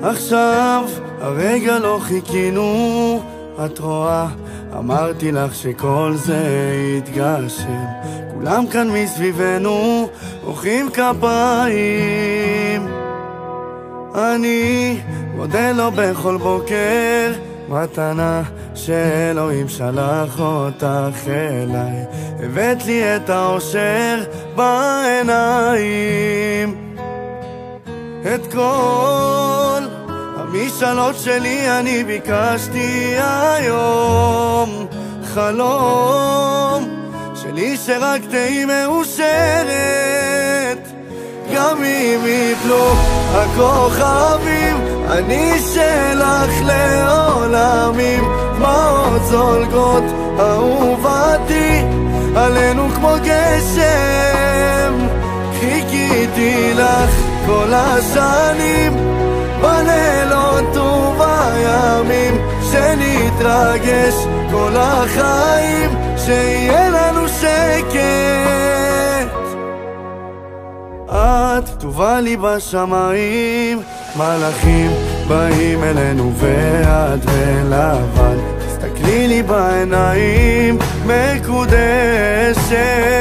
עכשיו הרגע לא חיכינו, את רואה, אמרתי לך שכל זה יתגשם. כולם כאן מסביבנו מוחאים כפיים, אני מודה לו בכל בוקר, מתנה שאלוהים שלח אותך אליי. הבאת לי את האושר בעיניים, את כל המשאלות שלי אני ביקשתי היום. חלום שלי שרק תהי מאושרת, גם אם יפלו הכוכבים אני שלך לעולמים. דמעות זולגות אהובתי עלינו כמו גשם, חיכיתי לך כל השנים בלילות ובימים, שנתרגש כל החיים, שיהיה לנו שקט. את כתובה לי בשמיים, מלאכים באים אלינו ואת בלבן, תסתכלי לי בעיניים מקודשת,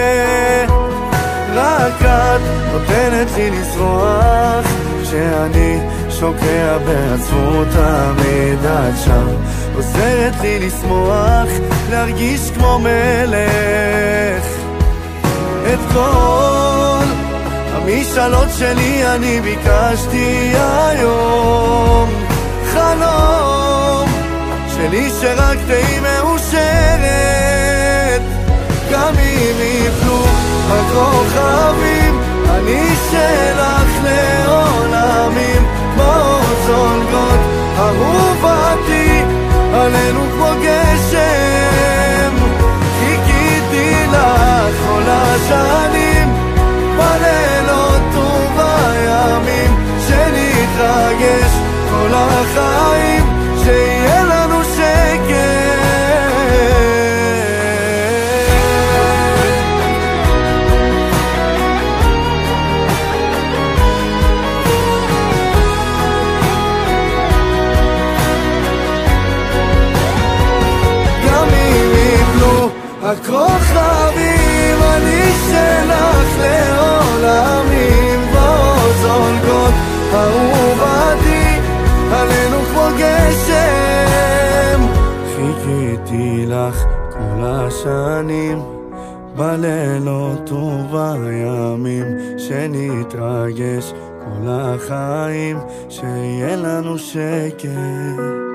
רק את נותנת לי לשרוח כשאני שוקע בעצבות. תמיד את שם עוזרת לי לשמוח, להרגיש כמו מלך. את כל המשאלות שלי אני ביקשתי היום. חלום שלי שרק תהי מאושרת, גם אם יפלו הכוכבים אני שלך לעולמים. דמעות זולגות אהובתי עלינו כמו גשם, חיכיתי לך כל השנים בלילות ובימים, שנתרגש כל החיים, שיהיה לנו שקט. הכוכבים אני שלך לעולמים, דמעות זולגות אהובתי עלינו כמו גשם, חיכיתי לך כל השנים בלילות ובימים, שנתרגש כל החיים, שיהיה לנו שקט.